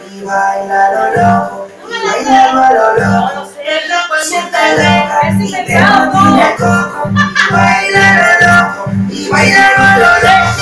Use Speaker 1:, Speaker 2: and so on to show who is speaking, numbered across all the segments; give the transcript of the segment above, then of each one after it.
Speaker 1: y baila lo loco, y baila lo loco. El loco siente loca y te motiva el coco, y baila lo loco, y baila lo loco.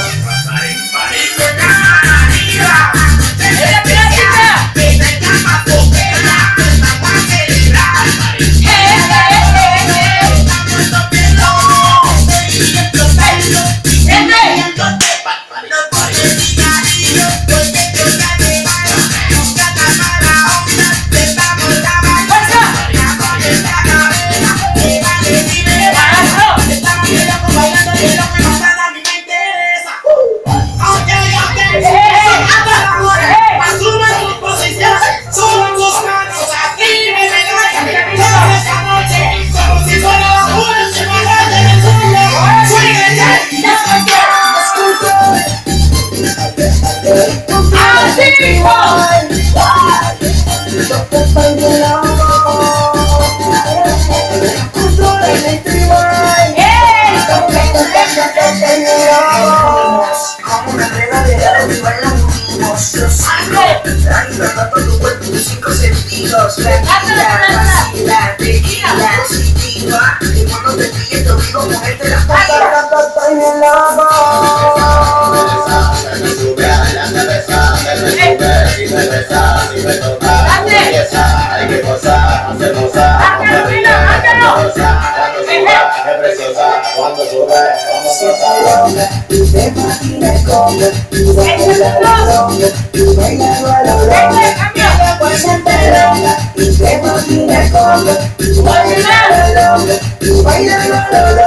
Speaker 1: Como una regadera de bailamos los cinco, dando todo tu cuerpo tus cinco sentidos. Tranquila, tequila, positiva, y cuando te pille te obligo a moverte las patas. Estoy bien loco. Me sube, adelante, besa, me sube, y me besa, y me toca, empieza, hay que gozar, hacer gozar, es preciosa, cuando sube, vamos a gozar. Y te imaginas como, y baila lo loco, y baila lo loco, y después se te loca. Y te imaginas como, y baila lo loco, y baila lo loco.